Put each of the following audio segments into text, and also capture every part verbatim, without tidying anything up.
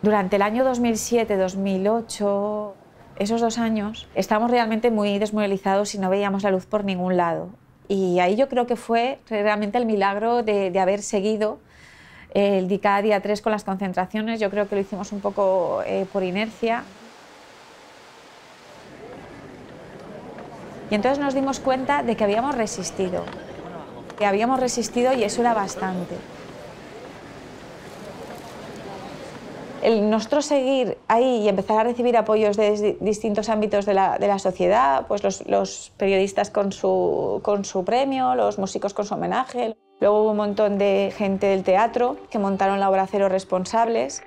Durante el año dos mil siete dos mil ocho, esos dos años, estábamos realmente muy desmoralizados y no veíamos la luz por ningún lado. Y ahí yo creo que fue realmente el milagro de, de haber seguido el D I cada día tres con las concentraciones. Yo creo que lo hicimos un poco eh, por inercia. Y entonces nos dimos cuenta de que habíamos resistido, que habíamos resistido y eso era bastante. El nosotros seguir ahí y empezar a recibir apoyos de distintos ámbitos de la, de la sociedad, pues los, los periodistas con su, con su premio, los músicos con su homenaje. Luego hubo un montón de gente del teatro que montaron la obra Cero Responsables.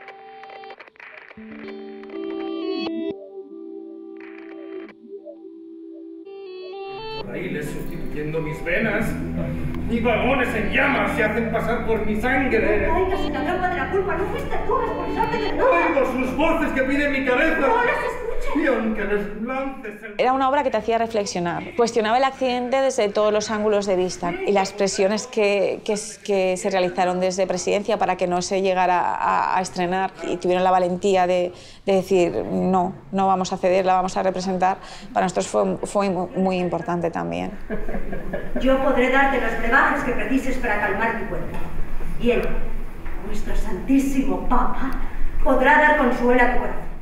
Por ahí les sustituyendo mis venas. Mis vagones en llamas se hacen pasar por mi sangre. No caigas en la trampa de la culpa, no fuiste tú responsable de nada. Oigo sus voces que piden mi cabeza. No las escuches. Y aunque les lances el... Era una obra que te hacía reflexionar. Cuestionaba el accidente desde todos los ángulos de vista y las presiones que, que, que se realizaron desde Presidencia para que no se llegara a, a estrenar y tuvieron la valentía de, de decir no, no vamos a ceder, la vamos a representar. Para nosotros fue, fue muy, muy importante también. Yo podré darte los brebajes que precises para calmar mi cuerpo. Y él, nuestro Santísimo Papa, podrá dar consuelo a tu corazón.